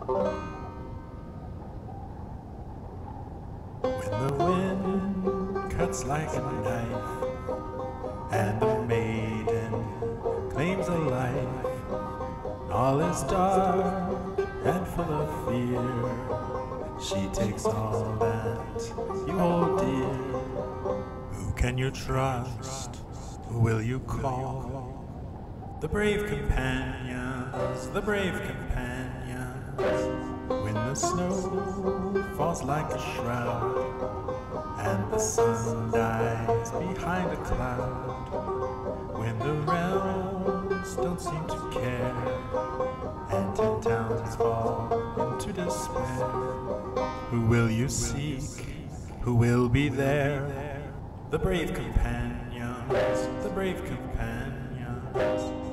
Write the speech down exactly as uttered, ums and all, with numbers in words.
When the wind cuts like a knife and the maiden claims a life, and all is dark and full of fear, she takes all that you hold dear. Who can you trust? Who will you call? The brave companions, the brave companions. When the snow falls like a shroud and the sun dies behind a cloud, when the realms don't seem to care and ten towns fall into despair, who will you seek? Who will be there? The brave companions, the brave companions.